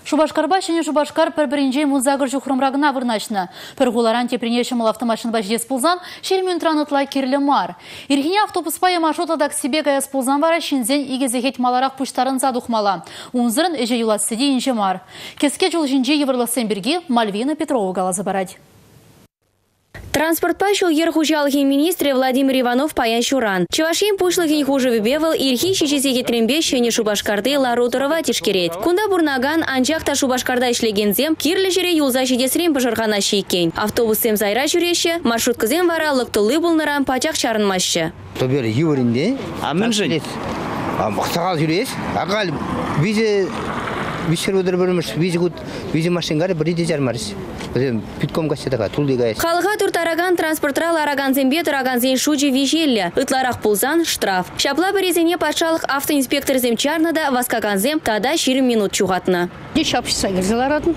Шубашкарба және Шубашкар бір-бірінже мұзағыр жүхрымрағына вырначны. Пірғуларан тепренешіміл автомашын бәждес пулзан, шермен тұранытла керлі мар. Ирхине автобуспайы маршрутадак себе гаяс пулзан вара шинзен игезегет маларақ пұштарын задухмала. Унзырын эже юлатсыде инже мар. Кеске жол жинже еврласын бірге Мальвина Петрова галазы барад. Транспорт пашыл ерхужалхин министре Владимир Иванов паян шуран. Чувашин пушлыхин хуже выбевал ирхи шишесеге трембе шене Шубашкарды ларуторова тишкерет. Кунда бурнаган анчахта Шубашкарда ишлегензем кирлі жере юлза шедесрем пожархана шейкен. Автобусем зайра жүреше, маршруткызем вара лыктылы булныран пачақ чарынмашы. Тобер юринде, амынжын. Мақтағал жүрес, ағал визе вишерудыр біріміш, визе машингары бірде жармарыз. Питком гастедаға, тулды гайыз. Халыға туртараган транспортрал араганзембе тураганзен шуджи вижелі. Ытларақ пулзан штраф. Шапла бірезене патшалық автоинспектор земчарнада васкаганзем тада 20 минут чуғатына. Шапшыса гірзіларадын.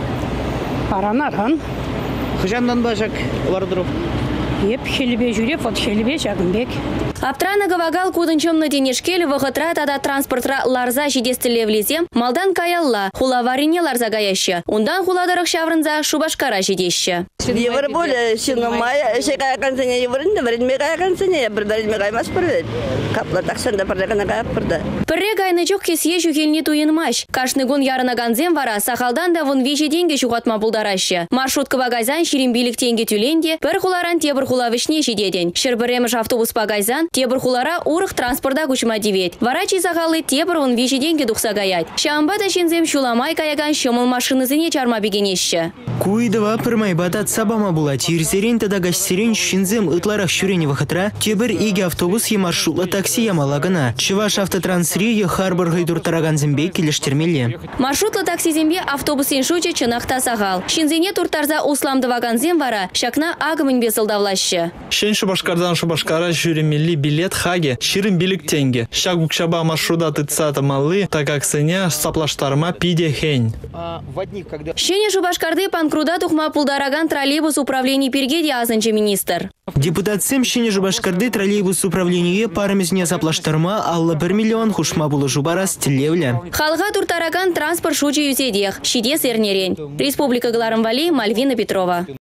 Аранархан. Хыжандан бажак вардыру. Еп хелебе жүреп, от хелебе жағынбек. Аптрана гавагал кудынчымны денешкел вғытра тада транспортра ларза жидестілі влезем, малдан каялла, хула варине ларза гаяшы. Ундан хуладырық шаврынза Шубашкара жидеші. Евр более, силно мая, шекая концене еврында, вредме кая концене, бірдәрме каймас бірдер. Капла таксанда бірдәргіна каяп бірді. Пірре гайны жоқ кесие жүгеліне туйынмаш. Кашны гун ярына ганзем вара, сақалдан да вон вежі денге жүғатма бұлдарашы. Маршрутка багайзан ширин билік тенге түленде, бір хуларан тебір хула вишне жидеден. Шырбіреміш автобус багайзан, тебір хулара урық транспорта күшма девет. Варачи зағалы тебір вон вежі денге дұқса гаят. Шамбада шензем шуламай каяган шымыл машинызыне чарма бігенеші. Куйдава пырмай батат сабама була тирсерен тада гашсерен шинзем ытларах шүрені вахытра, тебір иге автобус е маршрутла такси ямалагана. Чываш автотрансрие харборгай туртараган зембе келештермелі. Маршрутла такси зембе автобусен шуче чынақта сағал. Шинзене туртарза усламдываган зем вара, шакна агымын бесылдавлашы. Шен Шубашкардан Шубашкара жүремелі билет хаге, ширин билік тенге. Шак букшаба маршрута тыцата малы, так как сыне саплаштарма пиде хень. Шене Шубашкарды панкруда тухма пулдараган троллейбус управлений пергеде азынчы министр. Депутат Сем шене Шубашкарды троллейбус управление парамезне саплаштарма алла 1 миллион хушма булы жубара стилевля. Халга туртараган транспорт шучи юзедех, шиде сернерен. Республика Галарымвали, Мальвина Петрова.